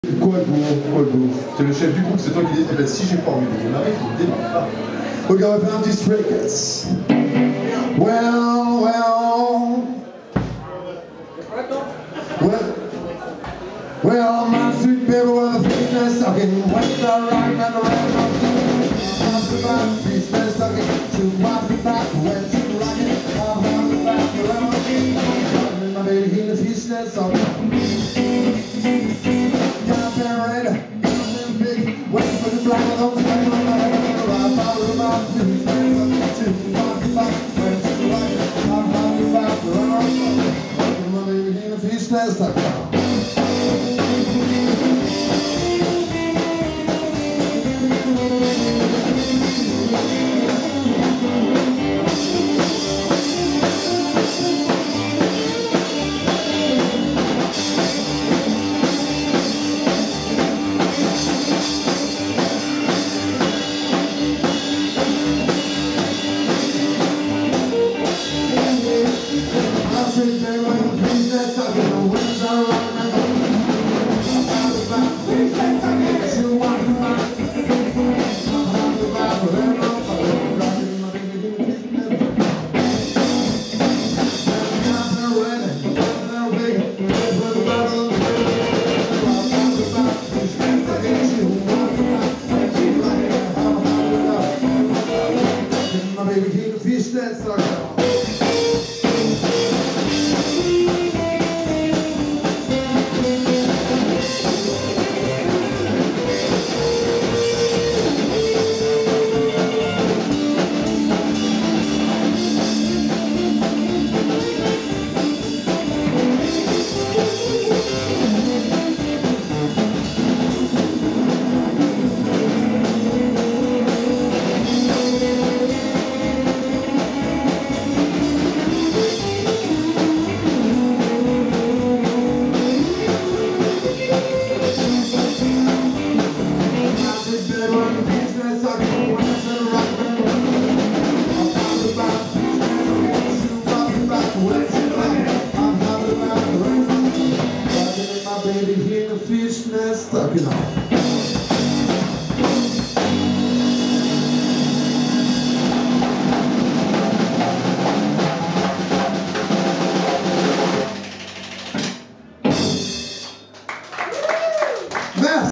Quoi le beau? C'est le chef du groupe, c'est toi qui dis. Eh ben si j'ai pas envie de démarrer, il ne démarre pas. Ok, on va faire un petit stray cats. Well, my sweet baby was a fishnet stocking. What's the